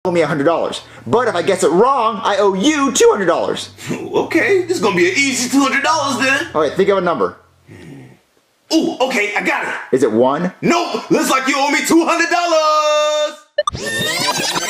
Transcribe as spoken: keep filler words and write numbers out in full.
owe me one hundred dollars. But if I guess it wrong, I owe you two hundred dollars. Okay, this is gonna be an easy two hundred dollars then. All right, think of a number. Ooh, okay, I got it. Is it one? Nope, looks like you owe me two hundred dollars.